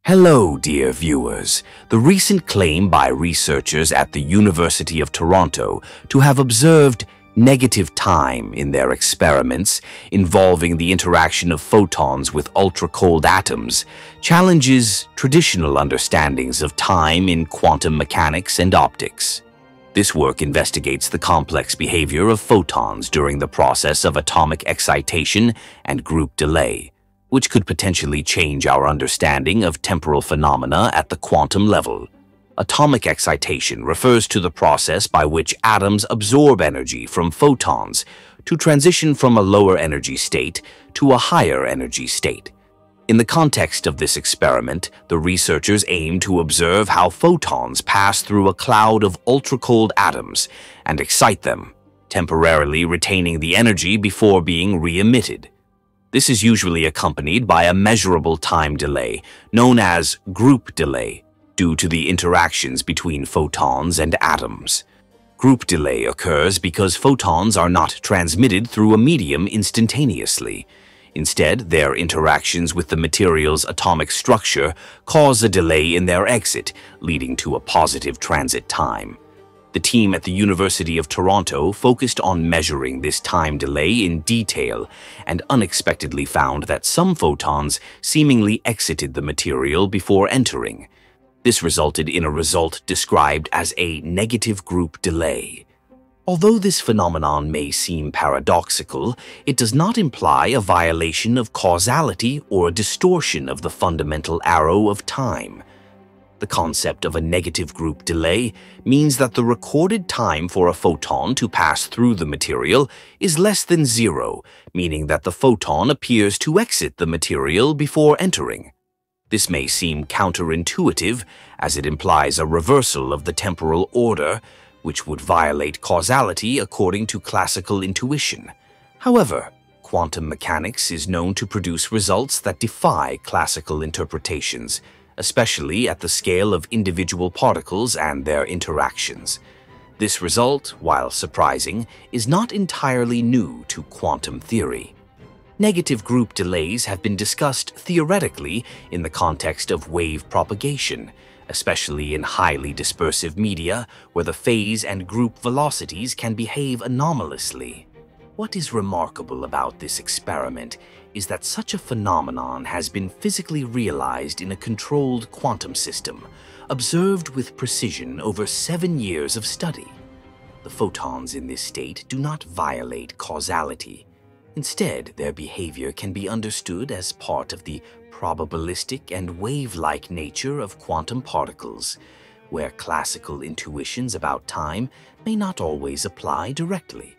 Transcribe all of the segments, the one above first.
Hello, dear viewers. The recent claim by researchers at the University of Toronto to have observed negative time in their experiments involving the interaction of photons with ultracold atoms challenges traditional understandings of time in quantum mechanics and optics. This work investigates the complex behavior of photons during the process of atomic excitation and group delay, which could potentially change our understanding of temporal phenomena at the quantum level. Atomic excitation refers to the process by which atoms absorb energy from photons to transition from a lower energy state to a higher energy state. In the context of this experiment, the researchers aim to observe how photons pass through a cloud of ultracold atoms and excite them, temporarily retaining the energy before being re-emitted. This is usually accompanied by a measurable time delay, known as group delay, due to the interactions between photons and atoms. Group delay occurs because photons are not transmitted through a medium instantaneously. Instead, their interactions with the material's atomic structure cause a delay in their exit, leading to a positive transit time. The team at the University of Toronto focused on measuring this time delay in detail and unexpectedly found that some photons seemingly exited the material before entering. This resulted in a result described as a negative group delay. Although this phenomenon may seem paradoxical, it does not imply a violation of causality or a distortion of the fundamental arrow of time. The concept of a negative group delay means that the recorded time for a photon to pass through the material is less than zero, meaning that the photon appears to exit the material before entering. This may seem counterintuitive, as it implies a reversal of the temporal order, which would violate causality according to classical intuition. However, quantum mechanics is known to produce results that defy classical interpretations, especially at the scale of individual particles and their interactions. This result, while surprising, is not entirely new to quantum theory. Negative group delays have been discussed theoretically in the context of wave propagation, especially in highly dispersive media where the phase and group velocities can behave anomalously. What is remarkable about this experiment is that such a phenomenon has been physically realized in a controlled quantum system, observed with precision over 7 years of study. The photons in this state do not violate causality. Instead, their behavior can be understood as part of the probabilistic and wave-like nature of quantum particles, where classical intuitions about time may not always apply directly.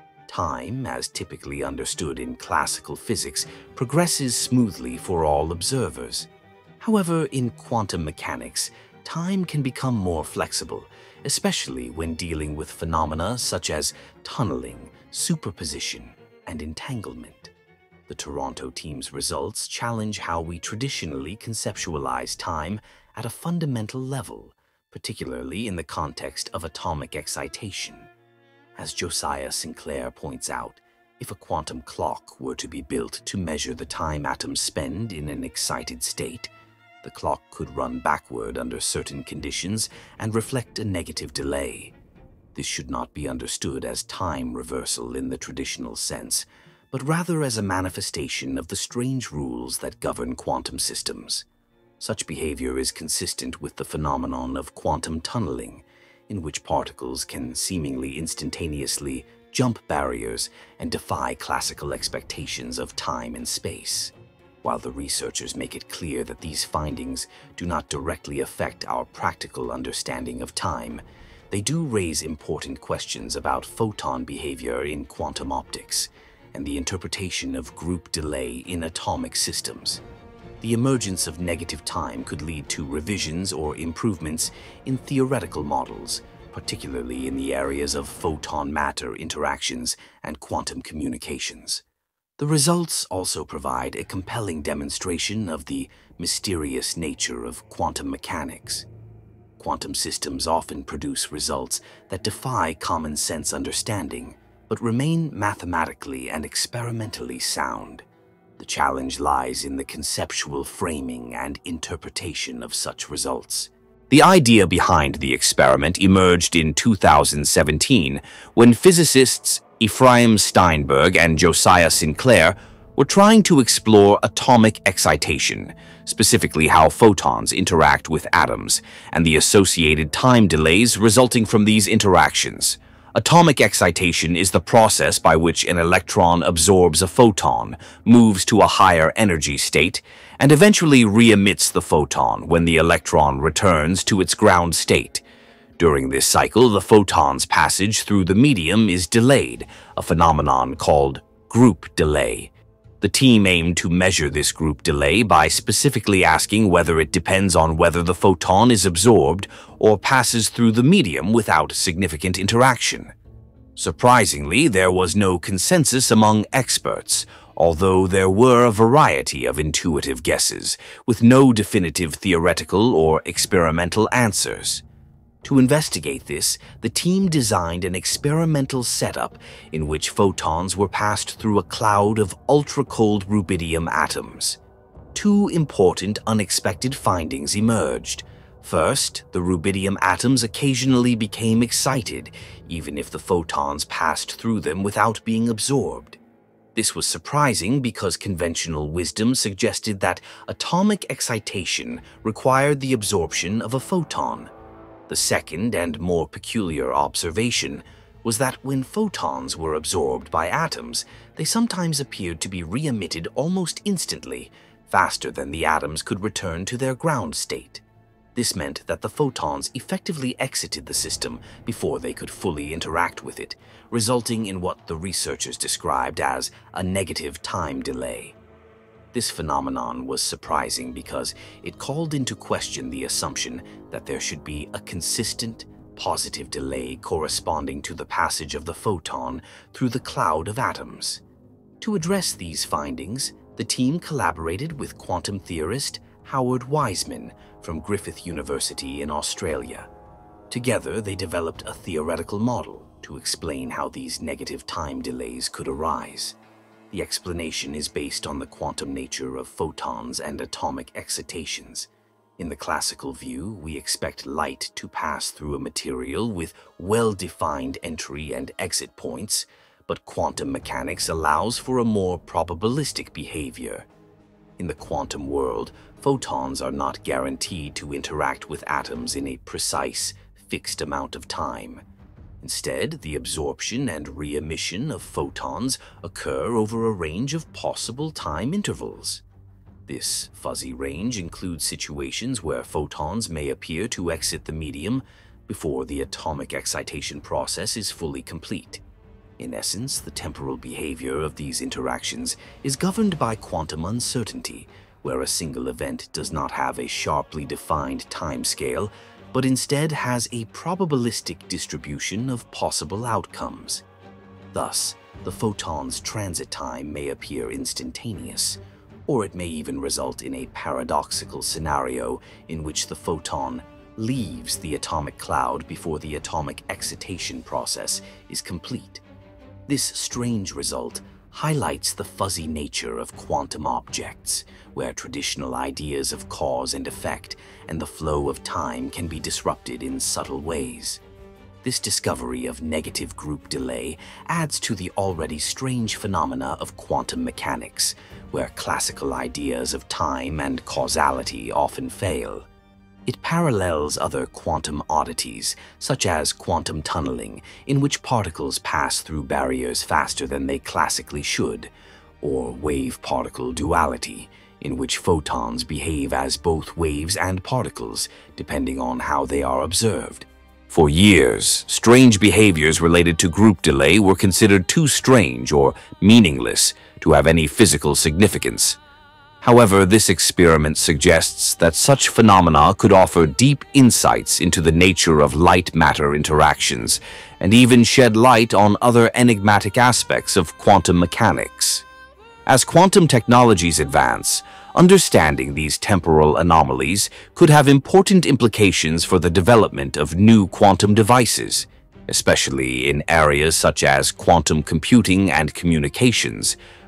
Time, as typically understood in classical physics, progresses smoothly for all observers. However, in quantum mechanics, time can become more flexible, especially when dealing with phenomena such as tunneling, superposition, and entanglement. The Toronto team's results challenge how we traditionally conceptualize time at a fundamental level, particularly in the context of atomic excitation. As Josiah Sinclair points out, if a quantum clock were to be built to measure the time atoms spend in an excited state, the clock could run backward under certain conditions and reflect a negative delay. This should not be understood as time reversal in the traditional sense, but rather as a manifestation of the strange rules that govern quantum systems. Such behavior is consistent with the phenomenon of quantum tunneling, in which particles can seemingly instantaneously jump barriers and defy classical expectations of time and space. While the researchers make it clear that these findings do not directly affect our practical understanding of time, they do raise important questions about photon behavior in quantum optics and the interpretation of group delay in atomic systems. The emergence of negative time could lead to revisions or improvements in theoretical models, particularly in the areas of photon-matter interactions and quantum communications. The results also provide a compelling demonstration of the mysterious nature of quantum mechanics. Quantum systems often produce results that defy common sense understanding, but remain mathematically and experimentally sound. The challenge lies in the conceptual framing and interpretation of such results. The idea behind the experiment emerged in 2017 when physicists Ephraim Steinberg and Josiah Sinclair were trying to explore atomic excitation, specifically how photons interact with atoms, and the associated time delays resulting from these interactions. Atomic excitation is the process by which an electron absorbs a photon, moves to a higher energy state, and eventually re-emits the photon when the electron returns to its ground state. During this cycle, the photon's passage through the medium is delayed, a phenomenon called group delay. The team aimed to measure this group delay by specifically asking whether it depends on whether the photon is absorbed or passes through the medium without significant interaction. Surprisingly, there was no consensus among experts, although there were a variety of intuitive guesses, with no definitive theoretical or experimental answers. To investigate this, the team designed an experimental setup in which photons were passed through a cloud of ultracold rubidium atoms. Two important unexpected findings emerged. First, the rubidium atoms occasionally became excited, even if the photons passed through them without being absorbed. This was surprising because conventional wisdom suggested that atomic excitation required the absorption of a photon. The second and more peculiar observation was that when photons were absorbed by atoms, they sometimes appeared to be re-emitted almost instantly, faster than the atoms could return to their ground state. This meant that the photons effectively exited the system before they could fully interact with it, resulting in what the researchers described as a negative time delay. This phenomenon was surprising because it called into question the assumption that there should be a consistent, positive delay corresponding to the passage of the photon through the cloud of atoms. To address these findings, the team collaborated with quantum theorist Howard Wiseman from Griffith University in Australia. Together, they developed a theoretical model to explain how these negative time delays could arise. The explanation is based on the quantum nature of photons and atomic excitations. In the classical view, we expect light to pass through a material with well-defined entry and exit points, but quantum mechanics allows for a more probabilistic behavior. In the quantum world, photons are not guaranteed to interact with atoms in a precise, fixed amount of time. Instead, the absorption and re-emission of photons occur over a range of possible time intervals. This fuzzy range includes situations where photons may appear to exit the medium before the atomic excitation process is fully complete. In essence, the temporal behavior of these interactions is governed by quantum uncertainty, where a single event does not have a sharply defined timescale, but instead has a probabilistic distribution of possible outcomes. Thus, the photon's transit time may appear instantaneous, or it may even result in a paradoxical scenario in which the photon leaves the atomic cloud before the atomic excitation process is complete. This strange result highlights the fuzzy nature of quantum objects, where traditional ideas of cause and effect and the flow of time can be disrupted in subtle ways. This discovery of negative group delay adds to the already strange phenomena of quantum mechanics, where classical ideas of time and causality often fail. It parallels other quantum oddities, such as quantum tunneling, in which particles pass through barriers faster than they classically should, or wave-particle duality, in which photons behave as both waves and particles, depending on how they are observed. For years, strange behaviors related to group delay were considered too strange or meaningless to have any physical significance. However, this experiment suggests that such phenomena could offer deep insights into the nature of light-matter interactions and even shed light on other enigmatic aspects of quantum mechanics. As quantum technologies advance, understanding these temporal anomalies could have important implications for the development of new quantum devices, especially in areas such as quantum computing and communications,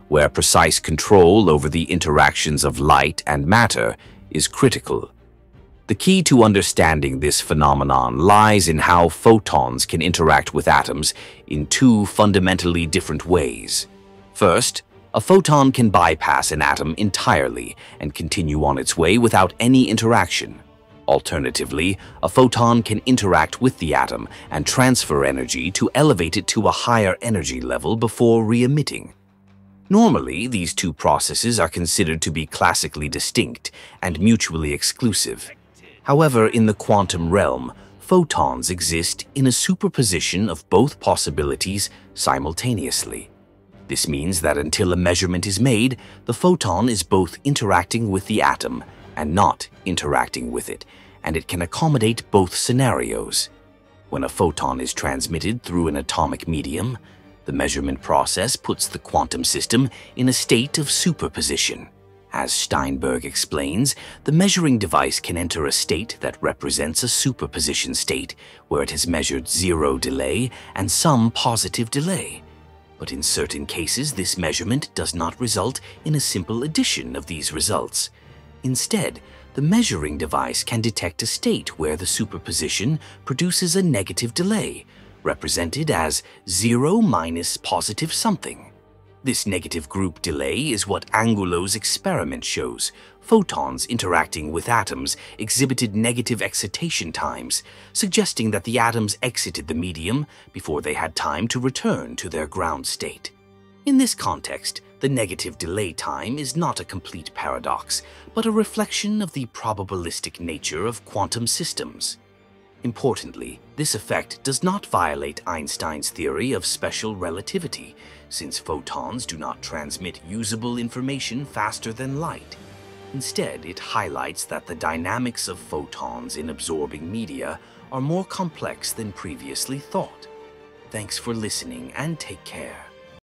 where precise control over the interactions of light and matter is critical. The key to understanding this phenomenon lies in how photons can interact with atoms in two fundamentally different ways. First, a photon can bypass an atom entirely and continue on its way without any interaction. Alternatively, a photon can interact with the atom and transfer energy to elevate it to a higher energy level before re-emitting. Normally, these two processes are considered to be classically distinct and mutually exclusive. However, in the quantum realm, photons exist in a superposition of both possibilities simultaneously. This means that until a measurement is made, the photon is both interacting with the atom and not interacting with it, and it can accommodate both scenarios. When a photon is transmitted through an atomic medium, the measurement process puts the quantum system in a state of superposition. As Steinberg explains, the measuring device can enter a state that represents a superposition state, where it has measured zero delay and some positive delay. But in certain cases, this measurement does not result in a simple addition of these results. Instead, the measuring device can detect a state where the superposition produces a negative delay, represented as 0 minus positive something. This negative group delay is what Angulo's experiment shows. Photons interacting with atoms exhibited negative excitation times, suggesting that the atoms exited the medium before they had time to return to their ground state. In this context, the negative delay time is not a complete paradox, but a reflection of the probabilistic nature of quantum systems. Importantly, this effect does not violate Einstein's theory of special relativity, since photons do not transmit usable information faster than light. Instead, it highlights that the dynamics of photons in absorbing media are more complex than previously thought. Thanks for listening and take care.